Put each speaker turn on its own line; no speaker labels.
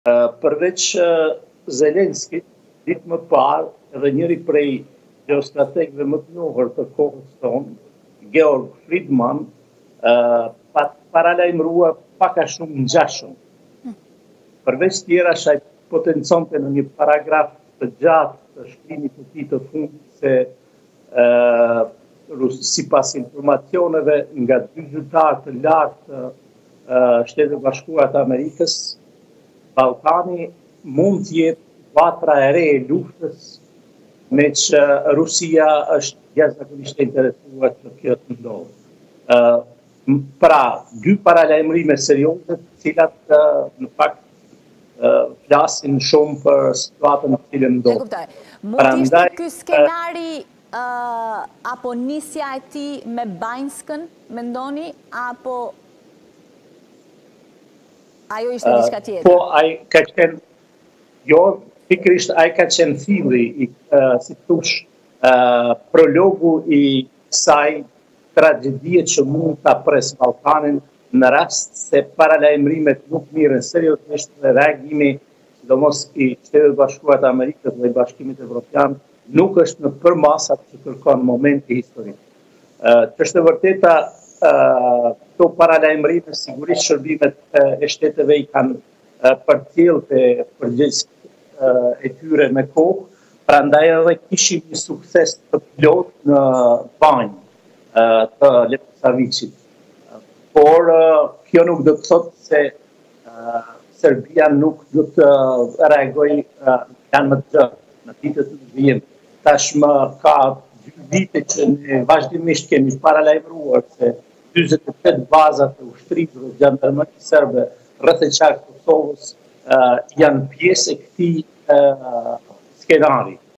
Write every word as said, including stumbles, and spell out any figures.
Përveç Zelenskit, ditë më parë, edhe njëri prej geostrategëve më të njohur të kohës tonë, Georg Friedman, pa paralajmërua pak a shumë ngjashëm. Përveç tjera, ai potenconte në një paragraf të gjatë të shkrimit të tij të fundit se sipas informacioneve nga dy zyrtarë të lartë të Shtetet e Bashkuara të Amerikës, Ballkani mund të jetë vatra e re e luftës, me që Rusia është jashtëzakonisht e interesuar që kjo të ndodhë. Pra, dy paralajmërime serioze, të cilat në fakt flasin shumë për situatën në cilën ndodhë.
Mund të ishte ky skenari apo nisja e tij me Bajnskën, mendoni, apo ajo ishte diçka tjetër?
Po, ai ka qenë, jo, pikërisht ai ka qenë filli, si thosh, prologu i kësaj tragjedie që mund ta pres Ballkanin në rast se paralajmërimet nuk mirën seriozisht dhe reagimi, sidomos i Shtetet e Bashkuara të Amerikës dhe i Bashkimit Evropian, nuk është në përmasat që kërkon momenti historik. Që është e vërteta, këto paralajmërime sigurisht shërbimet e shteteve i kanë përcjellë të përgjegjësitë e tyre me kohë, prandaj edhe kishin një sukses të plotë në banjë të Lepsavicit. Por kjo nuk do të thotë se Serbia nuk do të reagojë janë më të në ditët të vijim. Tashmë ka dy vite që ne vazhdimisht kemi paralajmëruar se dyzet e tetë baza të ushtrisë dhe gjandarmerisë serbe rreth e qartë të Kosovës janë pjesë e këtij skenari.